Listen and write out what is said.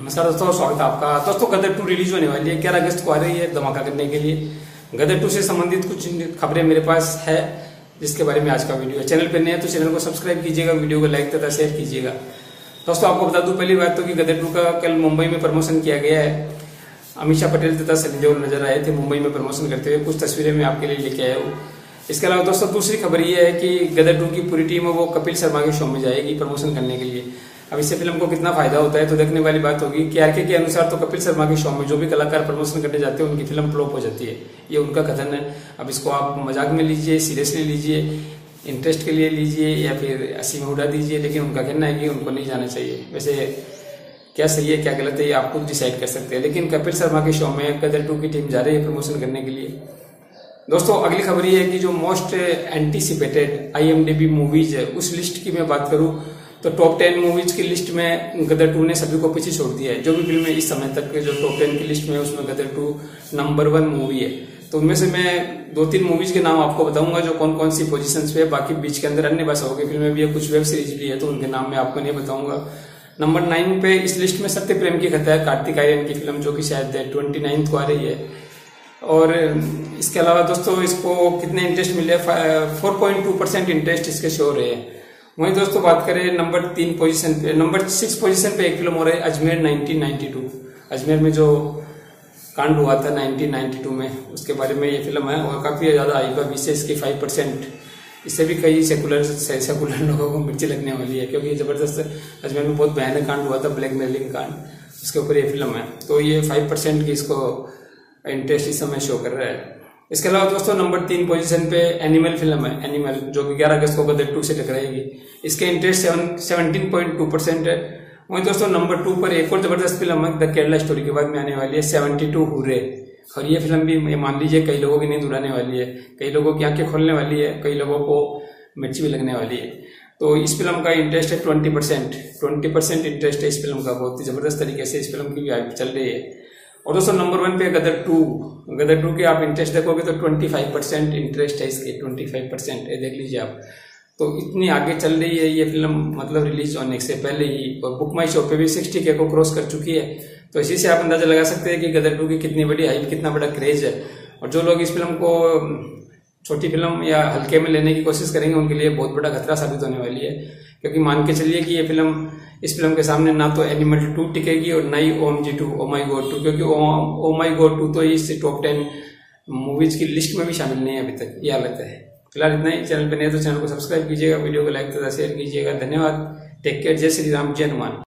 नमस्कार दोस्तों, स्वागत है आपका। दोस्तों, गदर 2 रिलीज होने वाली है, 11 अगस्त को आ रही है धमाका करने के लिए। गदर 2 से संबंधित कुछ खबरें मेरे पास है, जिसके बारे में आज का वीडियो है। चैनल पर नए हैं तो चैनल को सब्सक्राइब कीजिएगा, वीडियो को लाइक तथा शेयर कीजिएगा। दोस्तों, आपको बता दूं पहली बात तो कि गदर 2 का कल मुंबई में प्रमोशन किया गया है। अमीषा पटेल तथा सनी देओल नजर आए थे मुंबई में प्रमोशन करते हुए। कुछ तस्वीरें मैं आपके लिए लेके आया हूँ। इसके अलावा दोस्तों, दूसरी खबर यह है कि गदर 2 की पूरी टीम है वो कपिल शर्मा के शो में जाएगी प्रमोशन करने के लिए। अब इससे फिल्म को कितना फायदा होता है तो देखने वाली बात होगी। केआरके के अनुसार तो कपिल शर्मा के शो में जो भी कलाकार प्रमोशन करने जाते हैं उनकी फिल्म फ्लॉप हो जाती है, ये उनका कथन है। अब इसको आप मजाक में लीजिए, सीरियसली लीजिए, इंटरेस्ट के लिए लीजिए या फिर हंसी में उड़ा दीजिए, लेकिन उनका कहना है कि उनको नहीं जाना चाहिए। वैसे क्या सही है क्या गलत है ये आप खुद डिसाइड कर सकते हैं, लेकिन कपिल शर्मा के शो में गदर 2 की टीम जा रही है प्रमोशन करने के लिए। दोस्तों, अगली खबर ये है कि जो मोस्ट एंटीसिपेटेड IMDb मूवीज है उस लिस्ट की मैं बात करूं तो टॉप 10 मूवीज की लिस्ट में गदर 2 ने सभी को पीछे छोड़ दिया है। जो भी फिल्में इस समय तक जो टॉप 10 की लिस्ट में है उसमें गदर 2 नंबर 1 मूवी है। तो उनमें से मैं 2-3 मूवीज के नाम आपको बताऊंगा जो कौन कौन सी पोजीशंस पे है। बाकी बीच के अंदर अन्य भाषाओं की फिल्में भी है, कुछ वेब सीरीज भी है, तो उनके नाम मैं आपको नहीं बताऊंगा। नंबर 9 पे इस लिस्ट में सत्य प्रेम की कथा है, कार्तिक आर्यन की फिल्म, जो कि शायद 29 को आ रही है। और इसके अलावा दोस्तों, इसको कितने इंटरेस्ट मिले, 4.2% इंटरेस्ट इसके शो रहे हैं। वहीं दोस्तों बात करें नंबर 6 पोजीशन पे एक फिल्म हो रही है अजमेर 1992। अजमेर में जो कांड हुआ था 1992 में, उसके बारे में ये फिल्म है और काफी ज्यादा हाई पर भी से इसकी 5%। इससे भी कई सेकुलर लोगों को मिर्ची लगने वाली है, क्योंकि जबरदस्त अजमेर में बहुत भयानक कांड हुआ था, ब्लैकमेलिंग कांड, उसके ऊपर ये फिल्म है। तो ये 5% की इसको इंटरेस्ट इस समय शो कर रहा है। इसके अलावा दोस्तों, नंबर 3 पोजीशन पे एनिमल फिल्म है, एनिमल, जो कि 11 अगस्त को गदर 2 से टकराएगी। इसके इंटरेस्ट 17.2% है। वहीं दोस्तों, नंबर 2 पर एक और जबरदस्त फिल्म है द केरला स्टोरी, के बाद में आने वाली है 72 हुर्रे। और ये फिल्म भी मान लीजिए कई लोगों की नींद उड़ाने वाली है, कई लोगों की आंखें खोलने वाली है, कई लोगों को मिर्ची भी लगने वाली है। तो इस फिल्म का इंटरेस्ट है 20% इंटरेस्ट है इस फिल्म का। बहुत ही जबरदस्त तरीके से इस फिल्म की भी हाइप चल रही है। और दोस्तों, नंबर 1 पे गदर 2 के आप इंटरेस्ट देखोगे तो 25% इंटरेस्ट है इसके, 25% देख लीजिए आप। तो इतनी आगे चल रही है ये फिल्म, मतलब रिलीज होने से पहले ही, और बुक माई शो पे भी 60K को क्रॉस कर चुकी है। तो इसी से आप अंदाजा लगा सकते हैं कि गदर 2 की कितनी बड़ी हाइप, कितना बड़ा क्रेज है। और जो लोग इस फिल्म को छोटी फिल्म या हल्के में लेने की कोशिश करेंगे उनके लिए बहुत बड़ा खतरा साबित होने वाली है, क्योंकि मान के चलिए कि ये फिल्म, इस फिल्म के सामने ना तो एनिमल 2 टिकेगी और ना ही OMG 2, ओ माई गॉड 2, क्योंकि ओ माई गॉड 2 तो इस टॉप 10 मूवीज की लिस्ट में भी शामिल नहीं है अभी तक। ये हालत है। फिलहाल इतना ही। चैनल पर नए तो चैनल को सब्सक्राइब कीजिएगा, वीडियो को लाइक तथा शेयर कीजिएगा। धन्यवाद। Take care. जय श्री राम, जय हनुमान।